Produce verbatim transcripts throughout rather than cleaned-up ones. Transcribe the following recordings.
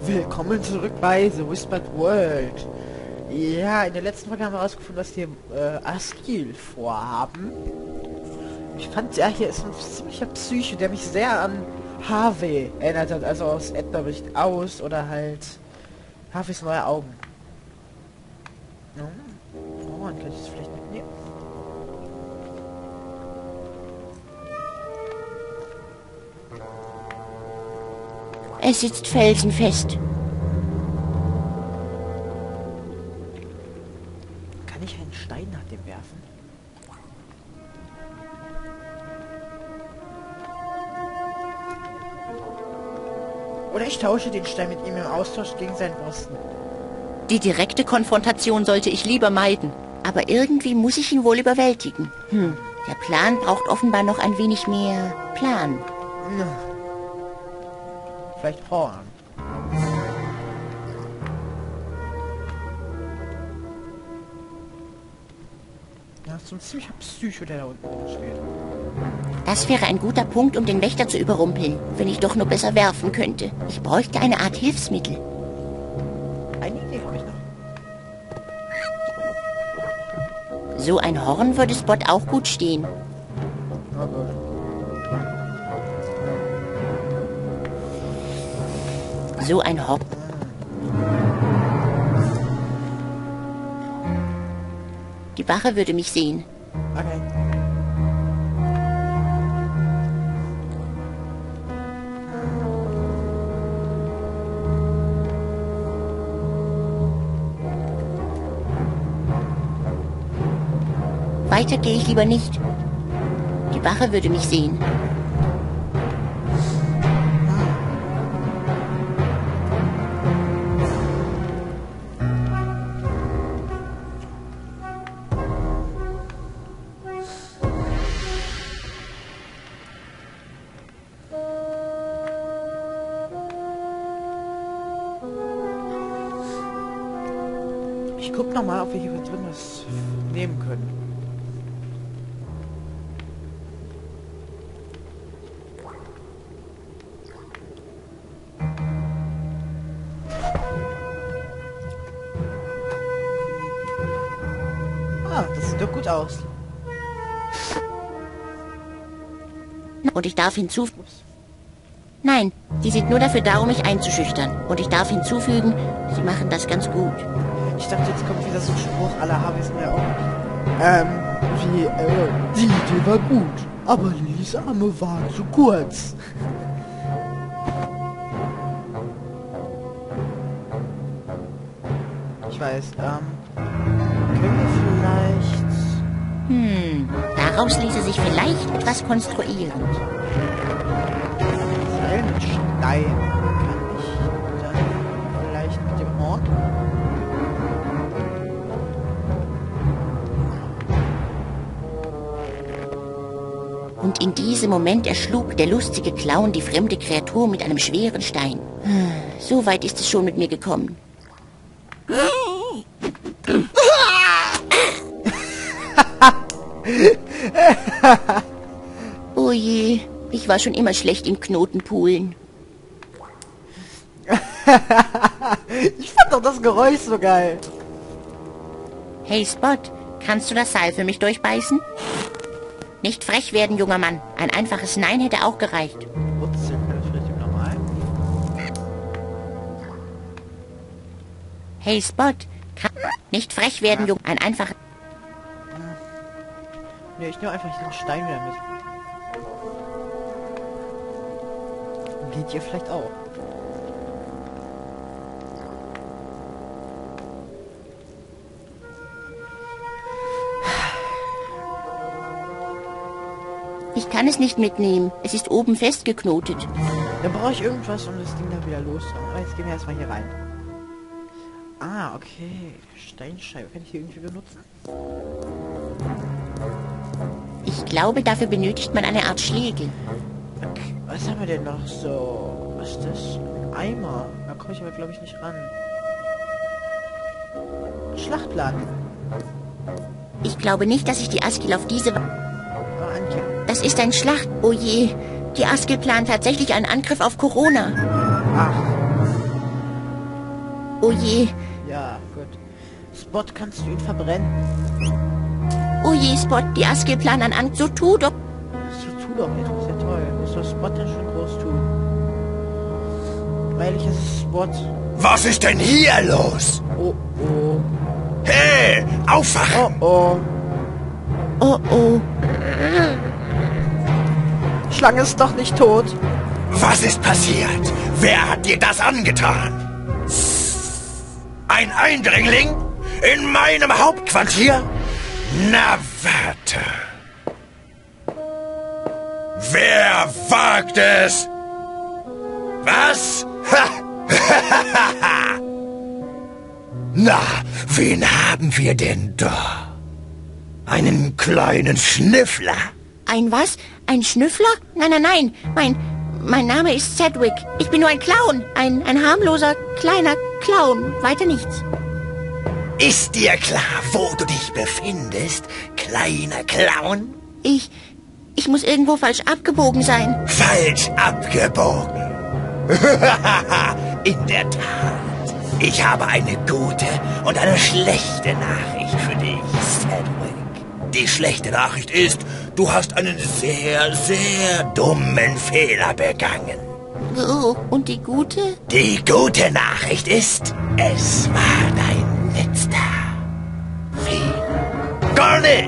Willkommen zurück bei The Whispered World. Ja, in der letzten Folge haben wir herausgefunden, was die äh, Askil vorhaben. Ich fand, ja, hier ist ein ziemlicher Psycho, der mich sehr an Harvey erinnert hat, also aus Edna bricht aus oder halt Harveys neue Augen. Ja. Oh, dann kann ich das vielleicht mitnehmen. Es sitzt felsenfest. Kann ich einen Stein nach dem werfen? Oder ich tausche den Stein mit ihm im Austausch gegen seinen Posten. Die direkte Konfrontation sollte ich lieber meiden. Aber irgendwie muss ich ihn wohl überwältigen. Hm, der Plan braucht offenbar noch ein wenig mehr Plan. Vielleicht Horn. Ja, so ein ziemlicher Psycho, der da unten steht. Das wäre ein guter Punkt, um den Wächter zu überrumpeln, wenn ich doch nur besser werfen könnte. Ich bräuchte eine Art Hilfsmittel. Eine Idee habe ich noch. So ein Horn würde Spot auch gut stehen. Oh Gott. So ein Horn. Die Wache würde mich sehen. Okay. Weiter gehe ich lieber nicht. Die Wache würde mich sehen. Ich guck noch mal, ob wir hier drin was nehmen können. Ah, das sieht doch gut aus. Und ich darf hinzufügen... Nein, die sind nur dafür da, um mich einzuschüchtern. Und ich darf hinzufügen, sie machen das ganz gut. Ich dachte, jetzt kommt wieder so ein Spruch aller Harveys in der Augen. Ähm, wie, äh, die Idee war gut, aber Lillys Arme waren zu kurz. Ich weiß, ähm, können wir vielleicht... Hm, daraus ließe sich vielleicht etwas konstruieren. Seil mit Stein. Kann ich dann vielleicht mit dem Horn? Und in diesem Moment erschlug der lustige Clown die fremde Kreatur mit einem schweren Stein. So weit ist es schon mit mir gekommen. Oh je, ich war schon immer schlecht im Knotenpoolen. Ich fand doch das Geräusch so geil. Hey Spot, kannst du das Seil für mich durchbeißen? Nicht frech werden, junger Mann. Ein einfaches Nein hätte auch gereicht. Wurzeln kann ich vielleicht nochmal. Hey Spot, kann... Nicht frech werden, junger... Ein einfaches... Ne, ich nehme einfach den Stein wieder mit. Geht ihr vielleicht auch? Ich kann es nicht mitnehmen. Es ist oben festgeknotet. Dann brauche ich irgendwas, um das Ding da wieder loszuhauen. Aber jetzt gehen wir erstmal hier rein. Ah, okay. Steinscheibe. Kann ich hier irgendwie benutzen? Ich glaube, dafür benötigt man eine Art Schlägel. Okay. Was haben wir denn noch so? Was ist das? Ein Eimer. Da komme ich aber, glaube ich, nicht ran. Schlachtplan. Ich glaube nicht, dass ich die Askil auf diese... Ah, Antje. Das ist ein Schlacht... Oh je. Die Askil plant tatsächlich einen Angriff auf Corona. Ach. Oh je. Ja, gut. Spot, kannst du ihn verbrennen? Oh je, Spot, die Askill planen an Angst. So tu doch. So tu doch etwas, ja toll. Was soll Spot denn schon groß tun? Freilich ist es Spot. Was ist denn hier los? Oh, oh. Hey, aufwachen! Oh, oh. Oh oh. Schlange ist doch nicht tot. Was ist passiert? Wer hat dir das angetan? Ein Eindringling? In meinem Hauptquartier? Na, warte. Wer wagt es? Was? Na, wen haben wir denn da? Einen kleinen Schnüffler? Ein was? Ein Schnüffler? Nein, nein, nein. Mein, mein Name ist Sedgwick. Ich bin nur ein Clown. Ein, ein harmloser, kleiner Clown. Weiter nichts. Ist dir klar, wo du dich befindest, kleiner Clown? Ich, ich muss irgendwo falsch abgebogen sein. Falsch abgebogen. In der Tat. Ich habe eine gute und eine schlechte Nachricht für dich, Sedgwick. Die schlechte Nachricht ist, du hast einen sehr, sehr dummen Fehler begangen. Oh, und die gute? Die gute Nachricht ist, es war dein letzter Fehler. Garnet!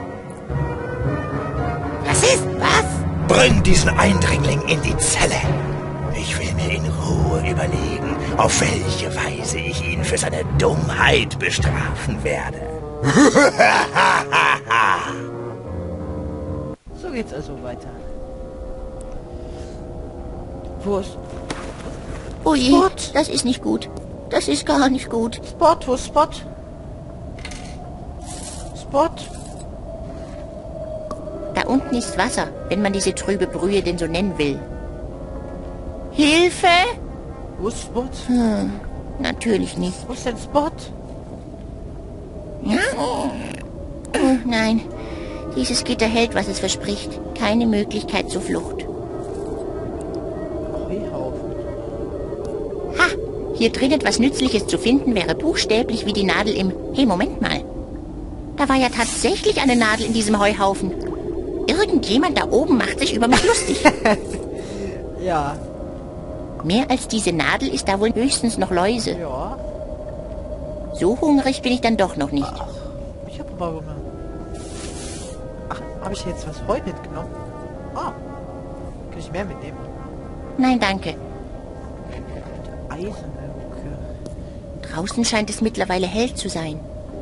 Was ist was? Bring diesen Eindringling in die Zelle. Ich will mir in Ruhe überlegen, auf welche Weise ich ihn für seine Dummheit bestrafen werde. So geht's also weiter. Wo ist Oh je, Spot? das ist nicht gut. Das ist gar nicht gut. Spot? Wo ist Spot? Spot? Da unten ist Wasser, wenn man diese trübe Brühe denn so nennen will. Hilfe? Wo ist Spot? Hm, natürlich nicht. Wo ist denn Spot? Ja? Oh nein, dieses Gitter hält, was es verspricht. Keine Möglichkeit zur Flucht. Heuhaufen. Ha! Hier drin etwas Nützliches zu finden, wäre buchstäblich wie die Nadel im... Hey, Moment mal. Da war ja tatsächlich eine Nadel in diesem Heuhaufen. Irgendjemand da oben macht sich über mich lustig. Ja. Mehr als diese Nadel ist da wohl höchstens noch Läuse. Ja. So hungrig bin ich dann doch noch nicht. Ach, ich hab aber Hunger. Ach, habe ich jetzt was Heu mitgenommen? Ah. Kann ich mehr mitnehmen? Nein, danke. Eisenluke. Draußen scheint es mittlerweile hell zu sein.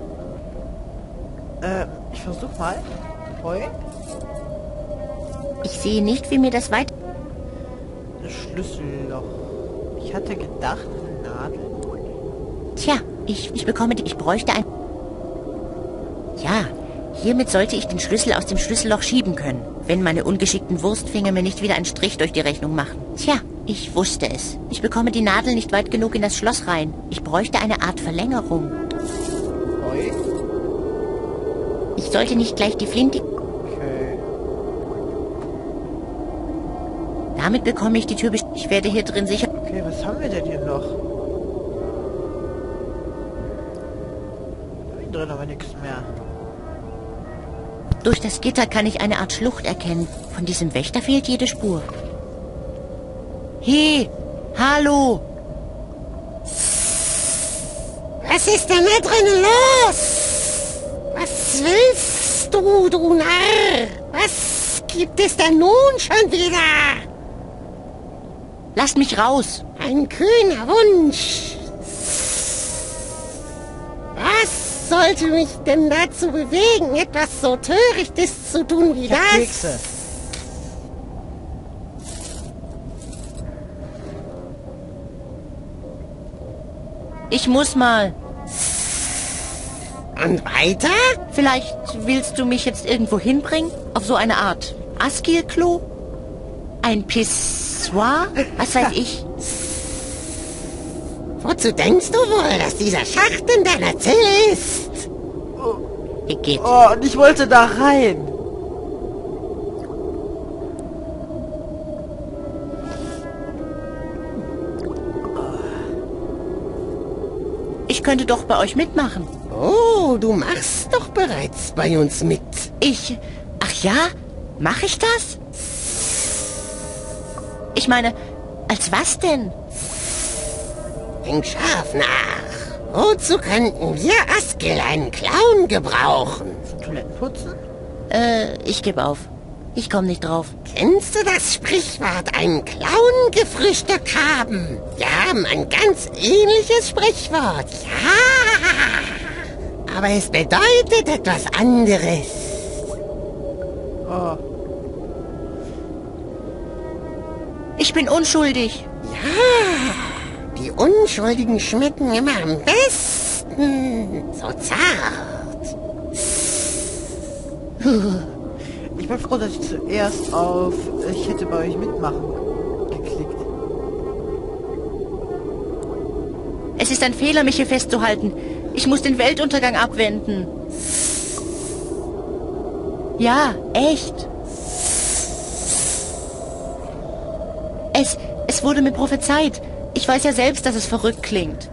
Äh, ich versuch mal. Heu. Ich sehe nicht, wie mir das weit... Das Schlüsselloch. Ich hatte gedacht, eine Nadel. Tja, ich, ich bekomme die... Ich bräuchte ein... Ja, hiermit sollte ich den Schlüssel aus dem Schlüsselloch schieben können, wenn meine ungeschickten Wurstfinger mir nicht wieder einen Strich durch die Rechnung machen. Tja, ich wusste es. Ich bekomme die Nadel nicht weit genug in das Schloss rein. Ich bräuchte eine Art Verlängerung. Heu. Ich sollte nicht gleich die Flinte... Okay. Damit bekomme ich die Tür... best- Ich werde hier drin sicher... Okay, was haben wir denn hier noch? Da ist drin aber nichts mehr. Durch das Gitter kann ich eine Art Schlucht erkennen. Von diesem Wächter fehlt jede Spur. Hey, hallo! Was ist denn da drinnen los? Was willst du, du Narr? Was gibt es denn nun schon wieder? Lasst mich raus! Ein kühner Wunsch. Was sollte mich denn dazu bewegen, etwas so Törichtes zu tun wie Ich hab das? Kekse. Ich muss mal. Und weiter? Vielleicht willst du mich jetzt irgendwo hinbringen? Auf so eine Art Askill-Klo? Ein Pissoir? Was weiß ich? Wozu denkst du wohl, dass dieser Schacht in deiner Zelle ist? Hier geht's. Oh, und ich wollte da rein. Ich könnte doch bei euch mitmachen. Oh, du machst doch bereits bei uns mit. Ich... Ach ja? Mache ich das? Ich meine, als was denn? Denk scharf nach. Wozu könnten wir Askill einen Clown gebrauchen? Zum Toilettenputzen? Äh, ich gebe auf. Ich komme nicht drauf. Kennst du das Sprichwort, einen Clown gefrühstückt haben? Wir haben ein ganz ähnliches Sprichwort, ja. Aber es bedeutet etwas anderes. Oh. Ich bin unschuldig. Ja, die Unschuldigen schmecken immer am besten. So zart. Ich bin froh, dass ich zuerst auf ich hätte bei euch mitmachen geklickt. Es ist ein Fehler, mich hier festzuhalten. Ich muss den Weltuntergang abwenden. Ja, echt. Es, es wurde mir prophezeit. Ich weiß ja selbst, dass es verrückt klingt.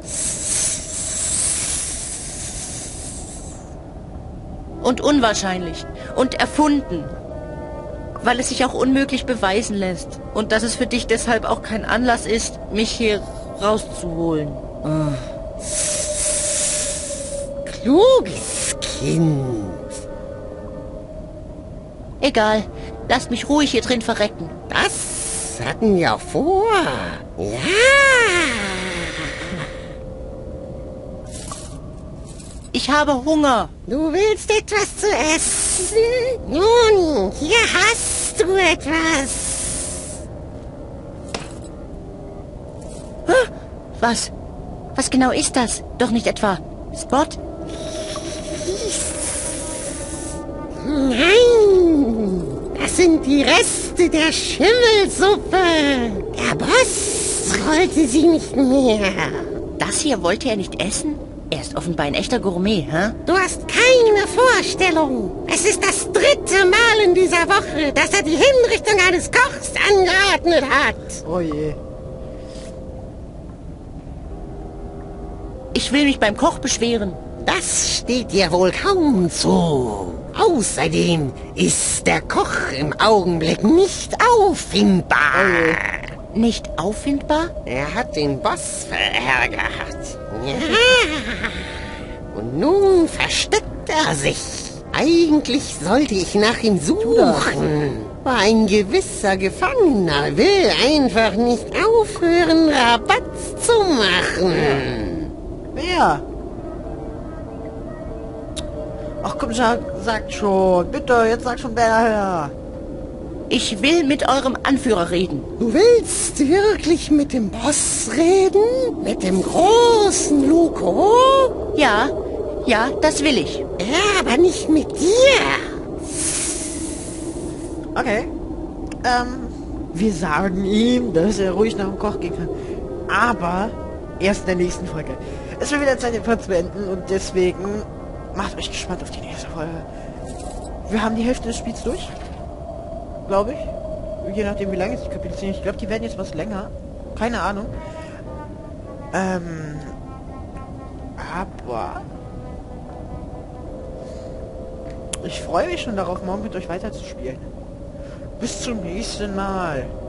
Und unwahrscheinlich. Und erfunden. Weil es sich auch unmöglich beweisen lässt. Und dass es für dich deshalb auch kein Anlass ist, mich hier rauszuholen. Kluges Kind. Egal. Lasst mich ruhig hier drin verrecken. Das hatten wir vor. Ja. Ich habe Hunger. Du willst etwas zu essen? Nun, hier hast du etwas. Was? Was genau ist das? Doch nicht etwa Spot? Nein, das sind die Reste der Schimmelsuppe. Der Boss wollte sie nicht mehr. Das hier wollte er nicht essen? Er ist offenbar ein echter Gourmet, hä? Du hast keine Vorstellung. Es ist das dritte Mal in dieser Woche, dass er die Hinrichtung eines Kochs angeordnet hat. Oh je. Ich will mich beim Koch beschweren. Das steht dir wohl kaum zu. Außerdem ist der Koch im Augenblick nicht auffindbar. Nicht auffindbar? Er hat den Boss verärgert. Ja. Und nun versteckt er sich. Eigentlich sollte ich nach ihm suchen. Aber ein gewisser Gefangener will einfach nicht aufhören, Rabatz zu machen. Wer? Ach komm, sag, sagt schon. Bitte, jetzt sag schon wer her. Ich will mit eurem Anführer reden. Du willst wirklich mit dem Boss reden? Mit dem großen Luko? Ja, ja, das will ich. Ja, aber nicht mit dir. Okay. Ähm, wir sagen ihm, dass er ruhig nach dem Koch gehen kann. Aber erst in der nächsten Folge. Es wird wieder Zeit, den Part zu beenden und deswegen macht euch gespannt auf die nächste Folge. Wir haben die Hälfte des Spiels durch. Glaube ich. Je nachdem, wie lange es die Kapitel sind. Ich glaube, die werden jetzt was länger. Keine Ahnung. Ähm. Aber. Ich freue mich schon darauf, morgen mit euch weiterzuspielen. Bis zum nächsten Mal.